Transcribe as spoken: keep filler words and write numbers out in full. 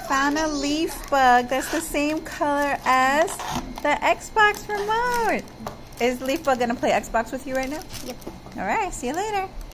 found a leaf bug that's the same color as the Xbox remote. Is Leaf Bug gonna play Xbox with you right now? Yep. All right, see you later.